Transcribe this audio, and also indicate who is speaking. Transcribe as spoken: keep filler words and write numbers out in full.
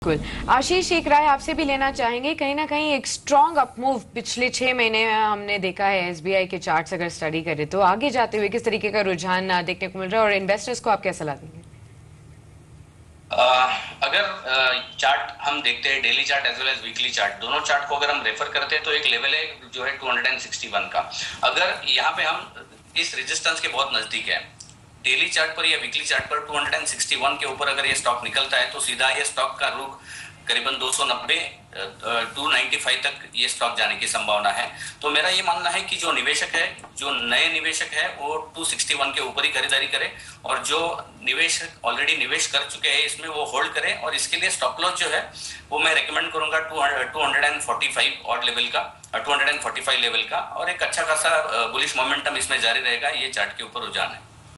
Speaker 1: बिल्कुल। आशीष, एक राय आपसे भी लेना चाहेंगे। कहीं ना कहीं एक स्ट्रॉन्ग अपमूव पिछले छह महीने में हमने देखा है। एसबीआई के चार्ट्स अगर स्टडी करें तो आगे जाते हुए किस तरीके का रुझान देखने को मिल रहा है और इन्वेस्टर्स को आप क्या सलाह देंगे?
Speaker 2: अ, अगर चार्ट हम देखते हैं, daily chart as well as weekly chart, दोनों चार्ट को अगर हम रेफर करते हैं तो एक लेवल है जो है टू सिक्सटी वन का। अगर यहाँ पे हम इस रेजिस्टेंस के बहुत नजदीक है, डेली चार्ट पर या वीकली चार्ट पर टू सिक्सटी वन के ऊपर अगर ये स्टॉक निकलता है तो सीधा ये स्टॉक का रुख करीबन दो सौ नब्बे टू नाइन्टी फाइव तक ये स्टॉक जाने की संभावना है। तो मेरा ये मानना है कि जो निवेशक है, जो नए निवेशक है, वो टू सिक्सटी वन के ऊपर ही खरीदारी करे, और जो निवेशक ऑलरेडी निवेश कर चुके हैं इसमें वो होल्ड करें। और इसके लिए स्टॉप लॉस जो है वो मैं रेकमेंड करूंगा टू फोर्टी फाइव और लेवल का, टू फोर्टी फाइव लेवल का, और एक अच्छा खासा बुलिश मोमेंटम इसमें जारी रहेगा। ये चार्ट के ऊपर रुझान है।